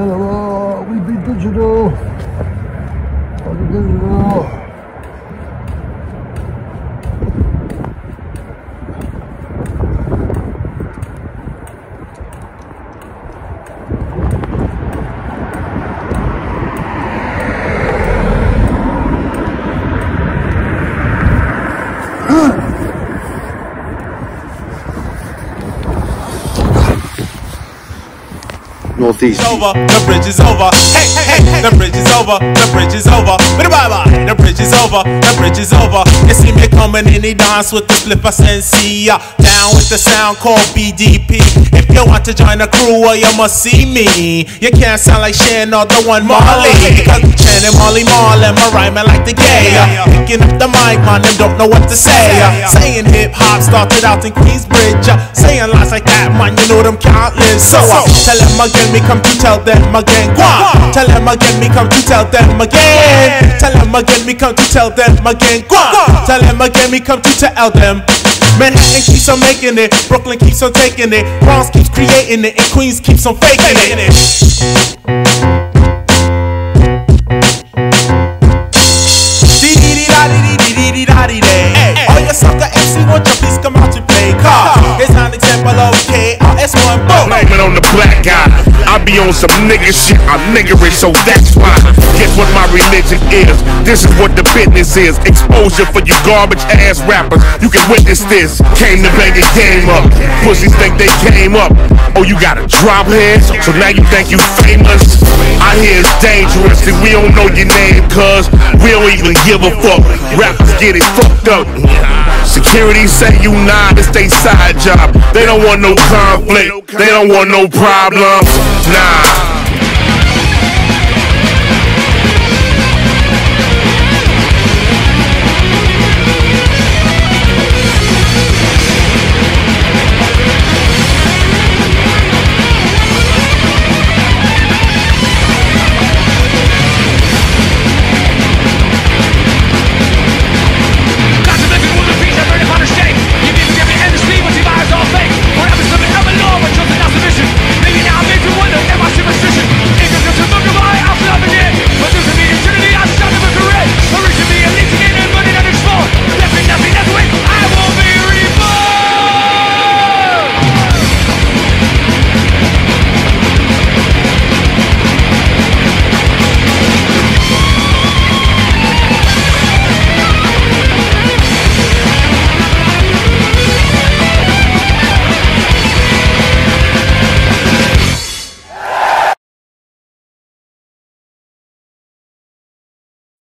We be digital. Fucking digital. Northeast. Over, the bridge is over. Hey, hey, hey, the bridge is over. The bridge is over. Bye bye. The bridge is over. The bridge is over. You see me coming in the dance with the flipper sensei. Down with the sound called BDP. If you want to join the crew, well, you must see me. You can't sound like Shan or the one Marley. Cause Shan and Marley Marlin, my rhyming like the gay. Picking up the mic, man, them don't know what to say. Saying hip hop started out in Queensbridge. Saying lies like that, man, you know them can't live. So tell them again, me come to tell them again. Guan. Tell them again, me come to tell them again. Tell them again, me come to tell them again. Guan. Tell them again, me come to tell them. Manhattan keeps on making it, Brooklyn keeps on taking it, Bronx keeps creating it, and Queens keeps on faking it. Hey, all your sucker MC, won't you please come out to play? Car, here's an example of KRS-One. Blame it on the black guy. I be on some nigga shit, I'm niggerish, so that's why. Guess what my religion is? This is what the business is. Exposure for you garbage ass rappers. You can witness this. Came to bang your game up. Pussies think they came up. Oh, you got a drop head? So now you think you famous? I hear it's dangerous and we don't know your name, cuz we don't even give a fuck. Rappers get it fucked up. Security say you nah, it's they side job. They don't want no conflict, they don't want no problems. Nah.